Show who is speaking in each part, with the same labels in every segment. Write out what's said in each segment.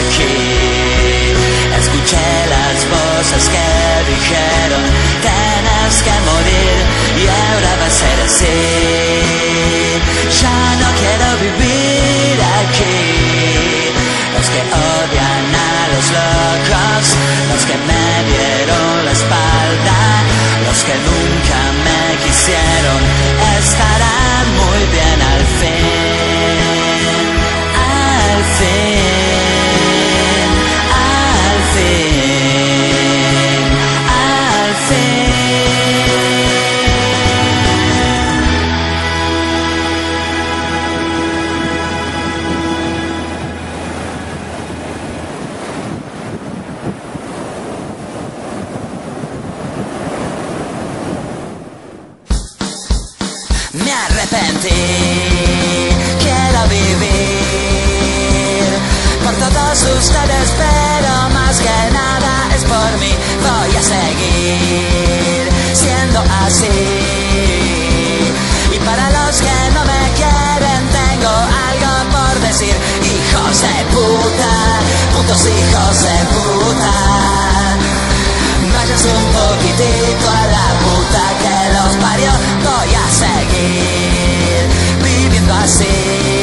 Speaker 1: aquí. Escuché las voces que dijeron: tienes que morir y ahora va a ser así. Ya no quiero vivir aquí. Los que odian a los locos, los que me dieron la espalda, los que nunca me quisieron, estarán muy bien al fin, al fin, al fin, al fin. Me arrepentí, quiero vivir por todos ustedes, pero más que nada es por mí. Voy a seguir siendo así. Y para los que no me quieren tengo algo por decir: hijos de puta, putos hijos de puta. Vayas un poquitito a la puta que los parió. Voy a seguir viviendo así.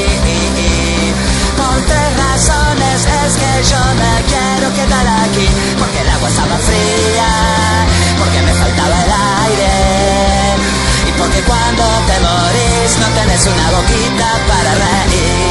Speaker 1: Por 3 razones es que yo me quiero quedar aquí. Porque el agua estaba fría, porque me faltaba el aire, y porque cuando te morís no tenés una boquita para reír.